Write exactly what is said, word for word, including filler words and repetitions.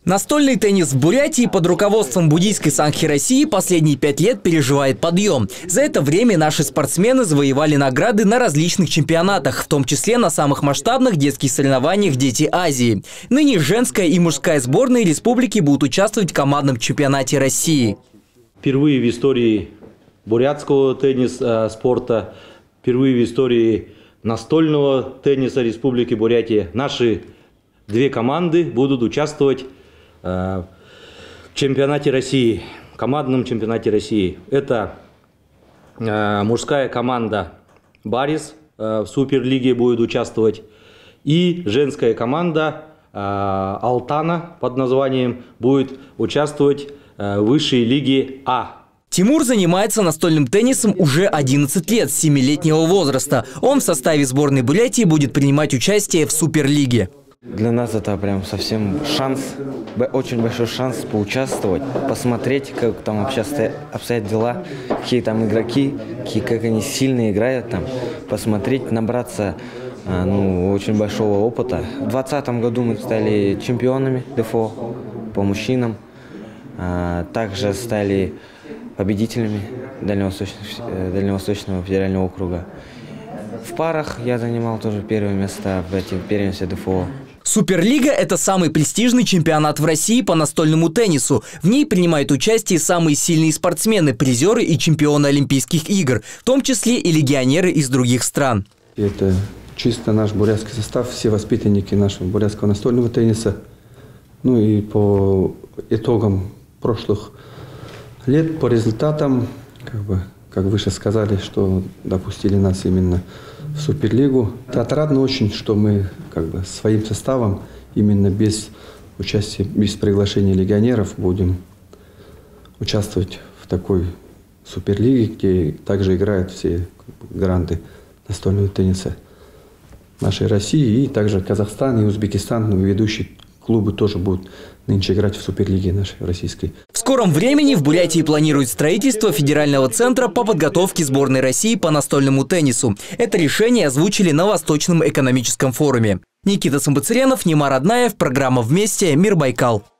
Настольный теннис в Бурятии под руководством буддийской Сангхи России последние пять лет переживает подъем. За это время наши спортсмены завоевали награды на различных чемпионатах, в том числе на самых масштабных детских соревнованиях «Дети Азии». Ныне женская и мужская сборные республики будут участвовать в командном чемпионате России. Впервые в истории бурятского тенниса спорта, впервые в истории настольного тенниса Республики Бурятия наши две команды будут участвовать в чемпионате России, командном чемпионате России. Это мужская команда «Барис» в Суперлиге будет участвовать и женская команда «Алтана» под названием будет участвовать в высшей лиге А. Тимур занимается настольным теннисом уже одиннадцать лет, с семилетнего возраста. Он в составе сборной Бурятии будет принимать участие в Суперлиге. Для нас это прям совсем шанс, очень большой шанс поучаствовать, посмотреть, как там вообще обстоят дела, какие там игроки, какие, как они сильно играют там, посмотреть, набраться ну, очень большого опыта. В две тысячи двадцатом году мы стали чемпионами ДФО по мужчинам, также стали победителями Дальневосточного, Дальневосточного федерального округа. В парах я занимал тоже первое место в этих первенстве ДФО. Суперлига – это самый престижный чемпионат в России по настольному теннису. В ней принимают участие самые сильные спортсмены, призеры и чемпионы Олимпийских игр, в том числе и легионеры из других стран. Это чисто наш бурятский состав, все воспитанники нашего бурятского настольного тенниса. Ну и по итогам прошлых лет, по результатам, как бы, как выше сказали, что допустили нас именно в Суперлигу. Это отрадно очень, что мы как бы своим составом, именно без участия, без приглашения легионеров, будем участвовать в такой Суперлиге, где также играют все как бы гранды настольного тенниса нашей России, и также Казахстан и Узбекистан, ну, ведущие клубы тоже будут нынче играть в Суперлиге нашей российской. В скором времени в Бурятии планируют строительство федерального центра по подготовке сборной России по настольному теннису. Это решение озвучили на Восточном экономическом форуме. Никита Самбацыренов, Немар Аднаев, программа «Вместе. Мир Байкал».